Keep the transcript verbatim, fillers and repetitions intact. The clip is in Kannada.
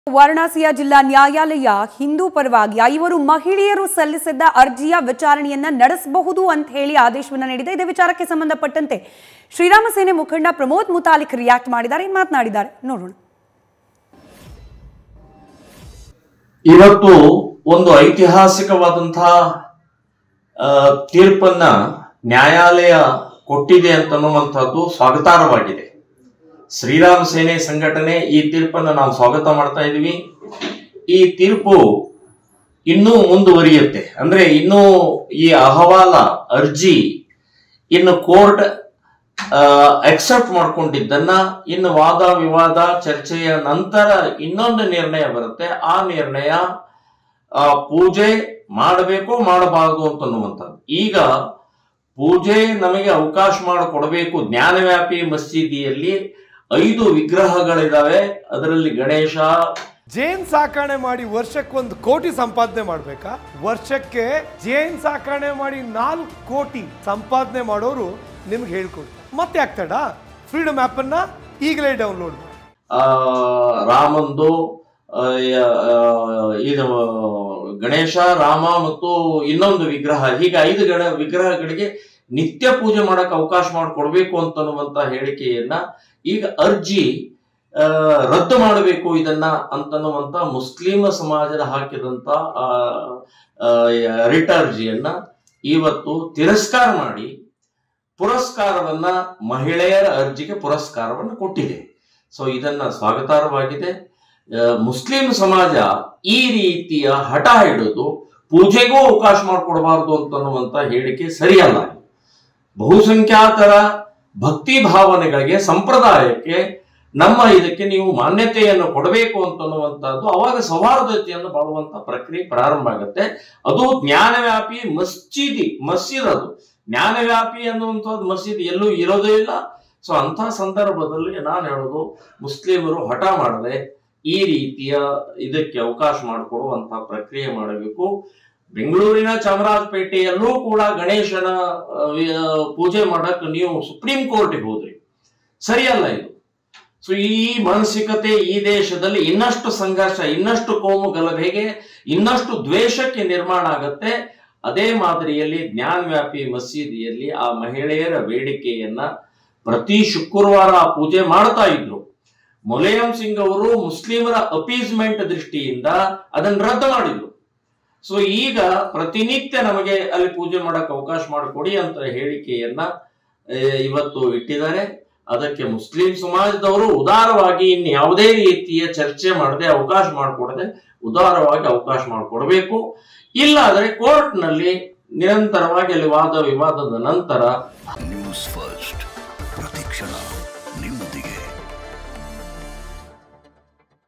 ವಾರಣಾಸಿಯ ಜಿಲ್ಲಾ ನ್ಯಾಯಾಲಯ ಹಿಂದೂ ಪರವಾಗಿ ಐವರು ಮಹಿಳೆಯರು ಸಲ್ಲಿಸಿದ್ದ ಅರ್ಜಿಯ ವಿಚಾರಣೆಯನ್ನ ನಡೆಸಬಹುದು ಅಂತ ಹೇಳಿ ಆದೇಶವನ್ನ ನೀಡಿದೆ. ಇದೇ ವಿಚಾರಕ್ಕೆ ಸಂಬಂಧಪಟ್ಟಂತೆ ಶ್ರೀರಾಮ ಸೇನೆ ಮುಖಂಡ ಪ್ರಮೋದ್ ಮುತಾಲಿಕ್ ರಿಯಾಕ್ಟ್ ಮಾಡಿದ್ದಾರೆ, ಮಾತನಾಡಿದ್ದಾರೆ, ನೋಡೋಣ. ಇವತ್ತು ಒಂದು ಐತಿಹಾಸಿಕವಾದಂತಹ ತೀರ್ಪನ್ನ ನ್ಯಾಯಾಲಯ ಕೊಟ್ಟಿದೆ ಅಂತನ್ನುವಂಥದ್ದು ಸ್ವಾಗತಾರ್ಹವಾಗಿದೆ. ಶ್ರೀರಾಮ ಸೇನೆ ಸಂಘಟನೆ ಈ ತೀರ್ಪನ್ನು ನಾವು ಸ್ವಾಗತ ಮಾಡ್ತಾ ಇದೀವಿ. ಈ ತೀರ್ಪು ಇನ್ನೂ ಮುಂದುವರಿಯುತ್ತೆ, ಅಂದ್ರೆ ಇನ್ನೂ ಈ ಅಹವಾಲ ಅರ್ಜಿ ಇನ್ನು ಕೋರ್ಟ್ ಅಕ್ಸೆಪ್ಟ್ ಮಾಡ್ಕೊಂಡಿದ್ದನ್ನ ಇನ್ನು ವಾದ ವಿವಾದ ಚರ್ಚೆಯ ನಂತರ ಇನ್ನೊಂದು ನಿರ್ಣಯ ಬರುತ್ತೆ. ಆ ನಿರ್ಣಯ ಪೂಜೆ ಮಾಡಬೇಕು ಮಾಡಬಾರದು ಅಂತನ್ನುವಂಥದ್ದು. ಈಗ ಪೂಜೆ ನಮಗೆ ಅವಕಾಶ ಮಾಡಿಕೊಡಬೇಕು. ಜ್ಞಾನವ್ಯಾಪಿ ಮಸೀದಿಯಲ್ಲಿ ಐದು ವಿಗ್ರಹಗಳಿದಾವೆ, ಅದರಲ್ಲಿ ಗಣೇಶ. ಜೇನ್ ಸಾಕಣೆ ಮಾಡಿ ವರ್ಷಕ್ಕೆ ಒಂದು ಕೋಟಿ ಸಂಪಾದನೆ ಮಾಡ್ಬೇಕಾ? ವರ್ಷಕ್ಕೆ ಜೇನ್ ಸಾಕಣೆ ಮಾಡಿ ನಾಲ್ಕು ಕೋಟಿ ಸಂಪಾದನೆ ಮಾಡೋರು ನಿಮ್ಗೆ ಹೇಳ್ಕೊಡ್ತಾರೆ. ಮತ್ತೆ ಆಗ್ತಾಡ ಫ್ರೀಡಮ್ ಆಪ್ ಅನ್ನ ಈಗಲೇ ಡೌನ್ಲೋಡ್ ಮಾಡಿ. ಆ ರಾಮಂದು ಇದು ಗಣೇಶ, ರಾಮ ಮತ್ತು ಇನ್ನೊಂದು ವಿಗ್ರಹ, ಹೀಗೆ ಐದು ಗಣ ವಿಗ್ರಹಗಳಿಗೆ ನಿತ್ಯ ಪೂಜೆ ಮಾಡಕ್ ಅವಕಾಶ ಮಾಡಿಕೊಡ್ಬೇಕು ಅಂತನ್ನುವಂತ ಹೇಳಿಕೆಯನ್ನ ಈಗ ಅರ್ಜಿ ರದ್ದು ಮಾಡಬೇಕು ಇದನ್ನ ಅಂತನ್ನುವಂತ ಮುಸ್ಲಿಂ ಸಮಾಜದ ಹಾಕಿದಂತ ರಿಟ್ ಅರ್ಜಿಯನ್ನ ಇವತ್ತು ತಿರಸ್ಕಾರ ಮಾಡಿ ಪುರಸ್ಕಾರವನ್ನ ಮಹಿಳೆಯರ ಅರ್ಜಿಗೆ ಪುರಸ್ಕಾರವನ್ನು ಕೊಟ್ಟಿದೆ. ಸೊ ಇದನ್ನ ಸ್ವಾಗತಾರ್ಹವಾಗಿದೆ. ಮುಸ್ಲಿಂ ಸಮಾಜ ಈ ರೀತಿಯ ಹಠ ಹಿಡಿದು ಪೂಜೆಗೂ ಅವಕಾಶ ಮಾಡಿಕೊಡಬಾರದು ಅಂತನ್ನುವಂತ ಹೇಳಿಕೆ ಸರಿಯಲ್ಲ. ಬಹುಸಂಖ್ಯಾತರ ಭಕ್ತಿ ಭಾವನೆಗಳಿಗೆ, ಸಂಪ್ರದಾಯಕ್ಕೆ, ನಮ್ಮ ಇದಕ್ಕೆ ನೀವು ಮಾನ್ಯತೆಯನ್ನು ಕೊಡಬೇಕು ಅಂತನ್ನುವಂಥದ್ದು, ಅವಾಗ ಸೌಹಾರ್ದತೆಯನ್ನು ಬಾಳುವಂತ ಪ್ರಕ್ರಿಯೆ ಪ್ರಾರಂಭ ಆಗುತ್ತೆ. ಅದು ಜ್ಞಾನವ್ಯಾಪಿ ಮಸ್ಜಿದಿ ಮಸ್ಜಿದ್, ಅದು ಜ್ಞಾನವ್ಯಾಪಿ ಅನ್ನುವಂಥದ್ದು ಮಸೀದಿ ಎಲ್ಲೂ ಇರೋದೇ ಇಲ್ಲ. ಸೊ ಅಂಥ ಸಂದರ್ಭದಲ್ಲಿ ನಾನು ಹೇಳೋದು, ಮುಸ್ಲಿಮರು ಹಠ ಮಾಡದೆ ಈ ರೀತಿಯ ಇದಕ್ಕೆ ಅವಕಾಶ ಮಾಡಿಕೊಡುವಂತ ಪ್ರಕ್ರಿಯೆ ಮಾಡಬೇಕು. ಬೆಂಗಳೂರಿನ ಚಾಮರಾಜಪೇಟೆಯಲ್ಲೂ ಕೂಡ ಗಣೇಶನ ಪೂಜೆ ಮಾಡಕ್ ನೀವು ಸುಪ್ರೀಂ ಕೋರ್ಟ್ಗೆ ಹೋದ್ರಿ, ಸರಿಯಲ್ಲ ಇದು. ಸೊ ಈ ಮಾನಸಿಕತೆ ಈ ದೇಶದಲ್ಲಿ ಇನ್ನಷ್ಟು ಸಂಘರ್ಷ, ಇನ್ನಷ್ಟು ಕೋಮು ಗಲಭೆಗೆ, ಇನ್ನಷ್ಟು ದ್ವೇಷಕ್ಕೆ ನಿರ್ಮಾಣ ಆಗತ್ತೆ. ಅದೇ ಮಾದರಿಯಲ್ಲಿ ಜ್ಞಾನವ್ಯಾಪಿ ಮಸೀದಿಯಲ್ಲಿ ಆ ಮಹಿಳೆಯರ ಬೇಡಿಕೆಯನ್ನ ಪ್ರತಿ ಶುಕ್ರವಾರ ಪೂಜೆ ಮಾಡ್ತಾ ಇದ್ರು. ಮುಲಾಯಂ ಸಿಂಗ್ ಅವರು ಮುಸ್ಲಿಮರ ಅಪೀಸ್ಮೆಂಟ್ ದೃಷ್ಟಿಯಿಂದ ಅದನ್ನು ರದ್ದು ಮಾಡಿದ್ರು. ಸೊ ಈಗ ಪ್ರತಿನಿತ್ಯ ನಮಗೆ ಅಲ್ಲಿ ಪೂಜೆ ಮಾಡಕ್ ಅವಕಾಶ ಮಾಡಿಕೊಡಿ ಅಂತ ಹೇಳಿಕೆಯನ್ನ ಇವತ್ತು ಇಟ್ಟಿದ್ದಾರೆ. ಅದಕ್ಕೆ ಮುಸ್ಲಿಂ ಸಮಾಜದವರು ಉದಾರವಾಗಿ ಇನ್ನು ಯಾವುದೇ ರೀತಿಯ ಚರ್ಚೆ ಮಾಡದೆ, ಅವಕಾಶ ಮಾಡಿಕೊಡದೆ ಉದಾರವಾಗಿ ಅವಕಾಶ ಮಾಡಿಕೊಡ್ಬೇಕು. ಇಲ್ಲ ಆದರೆ ಕೋರ್ಟ್ ನಲ್ಲಿ ನಿರಂತರವಾಗಿ ಅಲ್ಲಿ ವಾದ ವಿವಾದದ ನಂತರ ನ್ಯೂಸ್ ಫಸ್ಟ್ ಪ್ರತಿಕ್ಷಣ ನಿಮ್ಮೊಂದಿಗೆ.